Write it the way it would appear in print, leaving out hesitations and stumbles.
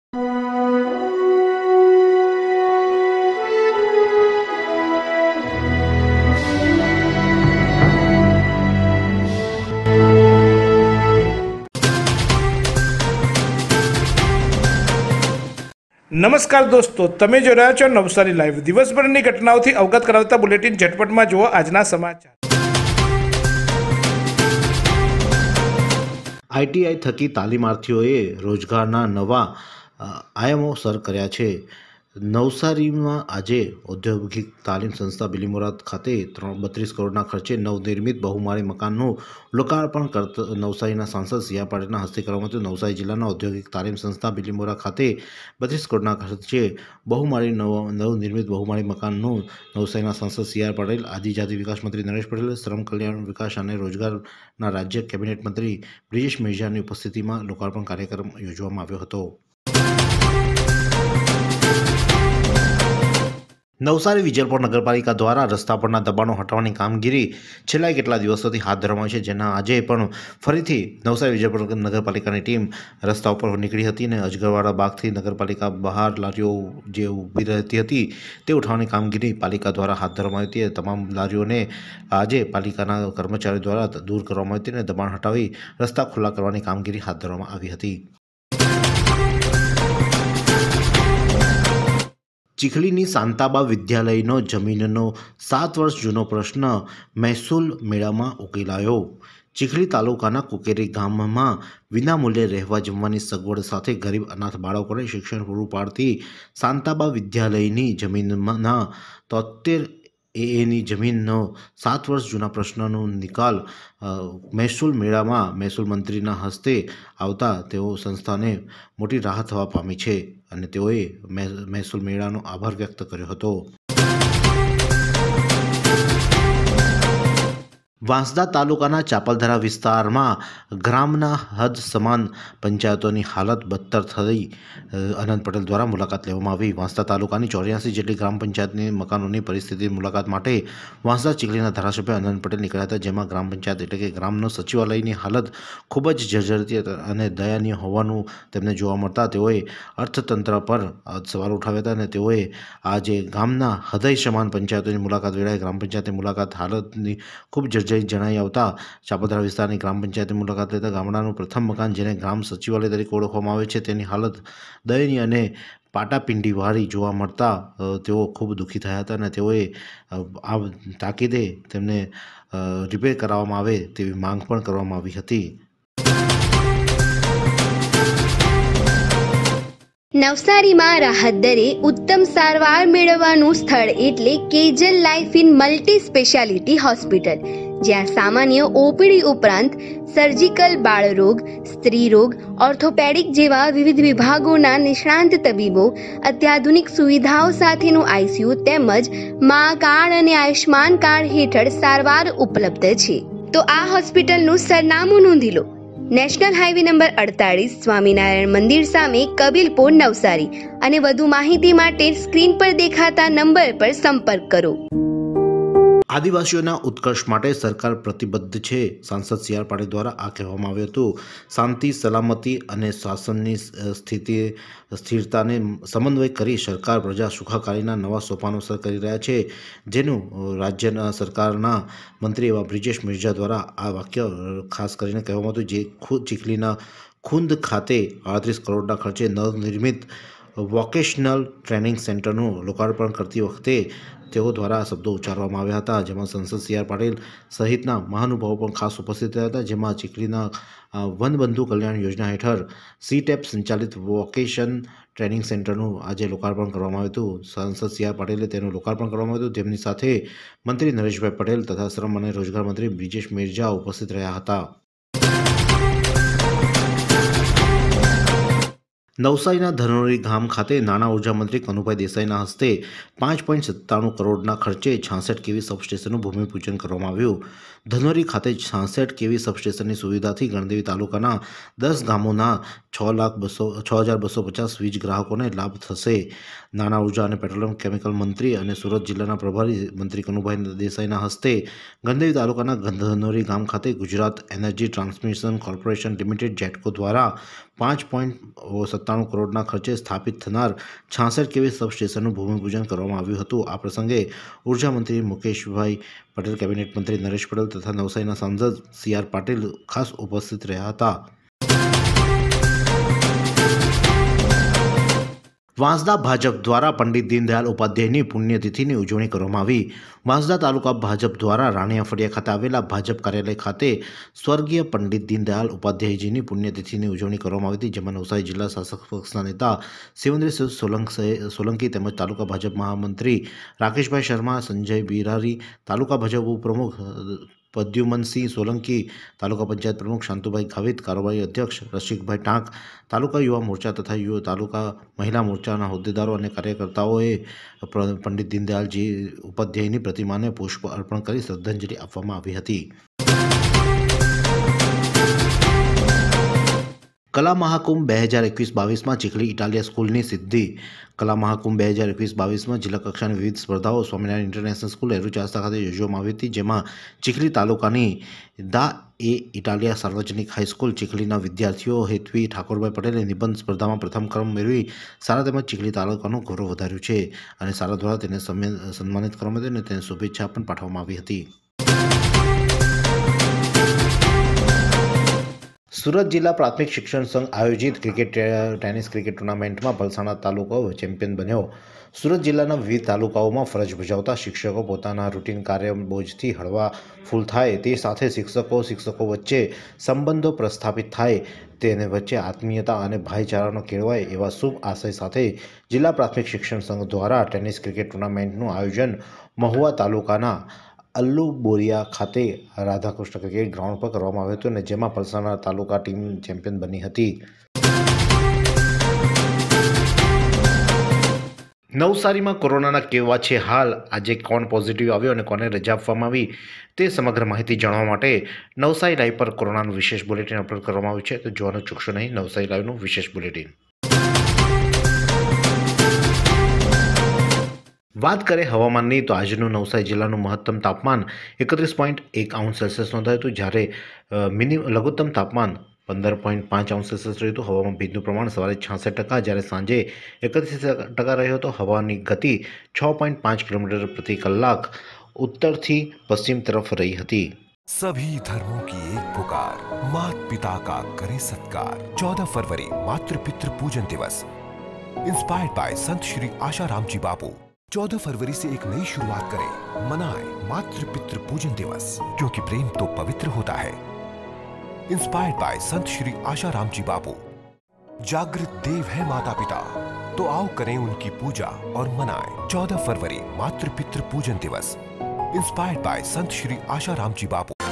नमस्कार दोस्तों, તમે જોઈ રહ્યા છો નવસારી લાઈવ। દિવસભરની ઘટનાઓથી અવગત કરાવતા બુલેટિન ઝટપટમાં જુઓ આજના સમાચાર। આઈટીઆઈ થકી તાલીમાર્થીઓએ રોજગારના નવા આયામો સર કર્યા છે। નવસારીમાં આજે ઔદ્યોગિક તાલીમ સંસ્થા બિલીમોરા ખાતે 32 કરોડના ખર્ચે નવનિર્મિત બહુમાળી મકાનનું લોકાર્પણ કરતા નવસારીના સાંસદ સી આર પાટીલના હસ્તે કરવામાં આવ્યું। નવસારી જિલ્લાના ઔદ્યોગિક તાલીમ સંસ્થા બિલીમોરા ખાતે 32 કરોડના ખર્ચે બહુમાળી નવનિર્મિત બહુમાળી મકાનનું નવસારીના સાંસદ સી આર પાટીલ, આદિજાતિ વિકાસ મંત્રી નરેશ પટેલ, શ્રમ કલ્યાણ વિકાસ અને રોજગારના રાજ્ય કેબિનેટ મંત્રી બ્રિજેશ મેરજાની ઉપસ્થિતિમાં લોકાર્પણ કાર્યક્રમ યોજવામાં આવ્યો હતો। નવસારી વિજલપોર નગરપાલિકા દ્વારા રસ્તા પરના દબાણો હટાવવાની કામગીરી છેલ્લા કેટલા દિવસોથી હાથ ધરવામાં આવી છે, જેના આજે પણ ફરીથી નવસારી વિજલપોર નગરપાલિકાની ટીમ રસ્તા ઉપર નીકળી હતી અને અજગરવાડા બાગથી નગરપાલિકા બહાર લારીઓ જે ઊભી રહેતી હતી તે ઉઠાવવાની કામગીરી પાલિકા દ્વારા હાથ ધરવામાં આવી હતી। તમામ લારીઓને આજે પાલિકાના કર્મચારીઓ દ્વારા દૂર કરવામાં આવી હતી અને દબાણ હટાવી રસ્તા ખુલ્લા કરવાની કામગીરી હાથ ધરવામાં આવી હતી। ચીખલીની શાંતાબા વિદ્યાલયનો જમીનનો 7 વર્ષ જૂનો પ્રશ્ન મહેસૂલ મેળામાં ઉકેલાયો। ચીખલી તાલુકાના કુકેરી ગામમાં વિનામૂલ્યે રહેવા જમવાની સગવડ સાથે ગરીબ અનાથ બાળકોને શિક્ષણ પૂરું પાડતી શાંતાબા વિદ્યાલયની જમીનના 73 એની જમીનનો 7 વર્ષ જૂના પ્રશ્નનો નિકાલ મહેસૂલ મેળામાં મહેસૂલ મંત્રીના હસ્તે આવતા તેઓ સંસ્થાને મોટી રાહત થવા પામી છે અને તેઓએ મહેસૂલ મેળાનો આભાર વ્યક્ત કર્યો હતો। વાંસદા તાલુકાના ચાપલધરા વિસ્તારમાં ગ્રામના હદ સમાન પંચાયતોની હાલત બદતર થઈ અનંત પટેલ દ્વારા મુલાકાત લેવામાં આવી। વાંસદા તાલુકાની 84 જેટલી ગ્રામ પંચાયતની મકાનોની પરિસ્થિતિની મુલાકાત માટે વાંસદા ચીખલીના ધારાસભ્ય અનંત પટેલ નીકળ્યા હતા, જેમાં ગ્રામ પંચાયત એટલે કે ગ્રામનો સચિવાલયની હાલત ખૂબ જ જર્જરિત અને દયનીય હોવાનું તેમને જોવા મળતા તેઓએ અર્થતંત્ર પર સવાલ ઉઠાવ્યા હતા અને તેઓએ આજે ગામના હૃદય સમાન પંચાયતોની મુલાકાત વેળાએ ગ્રામ પંચાયતની મુલાકાત હાલતની ખૂબ જણાઈ આવતા ચાપલધરા વિસ્તારની ગ્રામ પંચાયતની મુલાકાત લેતા ગામડાનું પ્રથમ મકાન જેને ગ્રામ સચિવાલય તરીકે ઓળખવામાં આવે છે તેની હાલત દયનીય અને પાટાપિંડીવાળી જોવા મળતા તેઓ ખૂબ દુઃખી થયા હતા અને તેઓએ આ તાકીદે તેમને રિપેર કરાવવામાં આવે તેવી માંગ પણ કરવામાં આવી હતી। નવસારીમાં રાહત દરે ઉત્તમ સારવાર મેળવવાનું સ્થળ એટલે Kejal life in multi speciality hospital, જ્યાં સામાન્ય ઓપીડી ઉપરાંત સર્જિકલ, બાળરોગ, સ્ત્રીરોગ, ઓર્થોપેડિક જેવા વિવિધ વિભાગોના નિષ્ણાંત તબીબો, અત્યાધુનિક સુવિધાઓ સાથેનું આઈસીયુ તેમજ મા કાર્ડ અને આયુષ્માન કાર્ડ હેઠળ સારવાર ઉપલબ્ધ છે। તો આ હોસ્પિટલનું સરનામું નોંધી લો। National highway number 48 Swaminarayan Mandir સામે, કબીલપુર, નવસારી। અને વધુ માહિતી માટે સ્ક્રીન પર દેખાતા નંબર પર સંપર્ક કરો। આદિવાસીઓના ઉત્કર્ષ માટે સરકાર પ્રતિબદ્ધ છે, સાંસદ સી આર પાટીલ દ્વારા આ કહેવામાં આવ્યું હતું। શાંતિ, સલામતી અને શાસનની સ્થિરતાને સમન્વય કરી સરકાર પ્રજા સુખાકારીના નવા સોપાનો સર કરી રહ્યા છે, જેનું રાજ્યના સરકારના મંત્રી એવા બ્રિજેશ મેરજા દ્વારા આ વાક્ય ખાસ કરીને કહેવામાં હતું, જે ચીખલીના ખુંદ ખાતે 38 કરોડના ખર્ચે નવનિર્મિત વોકેશનલ ટ્રેનિંગ સેન્ટરનું લોકાર્પણ કરતી વખતે તેઓ દ્વારા આ શબ્દો ઉચ્ચારવામાં આવ્યા હતા, જેમાં સંસદ સી આર પાટીલ સહિતના મહાનુભાવો પણ ખાસ ઉપસ્થિત રહ્યા હતા, જેમાં ચીખલીના વનબંધુ કલ્યાણ યોજના હેઠળ સીટેપ સંચાલિત વોકેશન ટ્રેનિંગ સેન્ટરનું આજે લોકાર્પણ કરવામાં આવ્યું હતું। સાંસદ સી આર પાટીલે તેનું લોકાર્પણ કરવામાં આવ્યું હતું, જેમની સાથે મંત્રી નરેશભાઈ પટેલ તથા શ્રમ અને રોજગાર મંત્રી બ્રિજેશ મેરજા ઉપસ્થિત રહ્યા હતા। નવસારીના ધનોરી ગામ ખાતે નાણાં ઉર્જા મંત્રી કનુભાઈ દેસાઈના હસ્તે 5.97 કરોડના ખર્ચે 66 કેવી સબસ્ટેશનનું ભૂમિપૂજન કરવામાં આવ્યું। ધનોરી ખાતે 66 કેવી સબસ્ટેશનની સુવિધાથી ગણદેવી તાલુકાના 10 ગામોના 6,250 વીજ ગ્રાહકોને લાભ થશે। નાણાં ઉર્જા અને પેટ્રોલિયમ કેમિકલ મંત્રી અને સુરત જિલ્લાના પ્રભારી મંત્રી કનુભાઈ દેસાઈના હસ્તે ગણદેવી તાલુકાના ધનોરી ગામ ખાતે Gujarat energy transmission corporation limited GETCO દ્વારા 5.97 97 કરોડના ખર્ચે સ્થાપિત થનાર 66 કેવી સબસ્ટેશનનું ભૂમિપૂજન કરવામાં આવ્યું હતું। આ પ્રસંગે ઉર્જા મંત્રી મુકેશભાઈ પટેલ, કેબિનેટ મંત્રી નરેશ પટેલ તથા નવસારીના સાંસદ CR પાટીલ ખાસ ઉપસ્થિત રહ્યા હતા। વાંસદા ભાજપ દ્વારા પંડિત દીનદયાળ ઉપાધ્યાયની પુણ્યતિથિની ઉજવણી કરવામાં આવી। વાંસદા તાલુકા ભાજપ દ્વારા રાણીયા ફળિયા ખાતે આવેલા ભાજપ કાર્યાલય ખાતે સ્વર્ગીય પંડિત દીનદયાળ ઉપાધ્યાયજીની પુણ્યતિથિની ઉજવણી કરવામાં આવી હતી, જેમાં નવસારી જિલ્લા શાસક પક્ષના નેતા શિવેન્દ્રસિંહ સોલંકી તેમજ તાલુકા ભાજપ મહામંત્રી રાકેશભાઈ શર્મા, સંજય બિરારી, તાલુકા ભાજપ ઉપપ્રમુખ પ્રદ્યુમનસિંહ સોલંકી, તાલુકા પંચાયત પ્રમુખ શાંતુભાઈ ગાવિત, કારોબારી અધ્યક્ષ રસિકભાઈ ટાંક, તાલુકા યુવા મોરચા તથા તાલુકા મહિલા મોરચાના હોદ્દેદારો અને કાર્યકર્તાઓએ પંડિત દીનદયાળજી ઉપાધ્યાયની પ્રતિમાને પુષ્પ અર્પણ કરી શ્રદ્ધાંજલિ આપવામાં આવી હતી। કલા મહાકુંભ 2021-22માં ચીખલી ઇટાલિયા સ્કૂલની સિદ્ધિ। કલા મહાકુંભ 2021-22માં જિલ્લા કક્ષાની વિવિધ સ્પર્ધાઓ સ્વામિનારાયણ ઇન્ટરનેશનલ સ્કૂલ એરુચાસ્તા ખાતે યોજવામાં આવી હતી, જેમાં ચીખલી તાલુકાની એ ઇટાલિયા સાર્વજનિક હાઈસ્કૂલ ચીખલીના વિદ્યાર્થીઓ હેતવી ઠાકોરભાઈ પટેલે નિબંધ સ્પર્ધામાં પ્રથમ ક્રમ મેળવી સારા તેમજ ચીખલી તાલુકાનું ગૌરવ વધાર્યું છે અને સારા દ્વારા તેને સન્માનિત કરવામાં આવ્યું અને તેને શુભેચ્છા પણ પાઠવવામાં આવી હતી। સુરત જિલ્લા પ્રાથમિક શિક્ષણ સંઘ આયોજિત ટેનિસ ક્રિકેટ ટુર્નામેન્ટમાં પલસાણા તાલુકો ચેમ્પિયન બન્યો। સુરત જિલ્લાના વિવિધ તાલુકાઓમાં ફરજ બજાવતા શિક્ષકો પોતાના રૂટીન કાર્ય બોજથી હળવા ફૂલ થાય તે સાથે શિક્ષકો વચ્ચે સંબંધો પ્રસ્થાપિત થાય, તેને વચ્ચે આત્મીયતા અને ભાઈચારાનો કેળવાય એવા શુભ આશય સાથે જિલ્લા પ્રાથમિક શિક્ષણ સંઘ દ્વારા ટેનિસ ક્રિકેટ ટુર્નામેન્ટનું આયોજન મહુવા તાલુકાના અલ્લુ બોરિયા ખાતે રાધાકૃષ્ણ ક્રિકેટ ગ્રાઉન્ડ પર કરવામાં આવ્યું હતું અને જેમાં પલસાણા તાલુકા ટીમ ચેમ્પિયન બની હતી। નવસારીમાં કોરોનાના કેવા છે હાલ, આજે કોણ પોઝિટિવ આવ્યો અને કોને રજા આપવામાં આવી તે સમગ્ર માહિતી જાણવા માટે નવસારી લાઈવ પર કોરોનાનું વિશેષ બુલેટિન અપલોડ કરવામાં આવ્યું છે, તો જોવાનું ચૂકશો નહીં નવસારી લાઈવનું વિશેષ બુલેટિન। વાત કરીએ હવામાનની, તો આજનું નવસારી જિલ્લાનું મહત્તમ તાપમાન 31.1 અંશ સેલ્સિયસ નોંધાયું હતું, જ્યારે લઘુત્તમ તાપમાન 15.5 અંશ સેલ્સિયસ રહ્યું હતું। હવામાં ભેજનું પ્રમાણ સવારે 66%, જ્યારે સાંજે 31% રહ્યો હતો। હવાની ગતિ 6.5 કિલોમીટર પ્રતિ કલાક उत्तर पश्चिम तरफ रही थी। सभी धर्मों की एक पुकार, मात पिता का करे सत्कार। 14 फरवरी मातृ पितृ पूजन दिवस, इंस्पायर्ड बाय संत श्री आशाराम जी बापू। 14 फरवरी से एक नई शुरुआत करें, मनाएं मातृ पितृ पूजन दिवस, क्योंकि प्रेम तो पवित्र होता है। इंस्पायर्ड बाय संत श्री आशाराम जी बापू। जागृत देव है माता पिता, तो आओ करें उनकी पूजा और मनाएं 14 फरवरी मातृ पितृ पूजन दिवस, inspired by Sant Shri Asaram ji Bapu.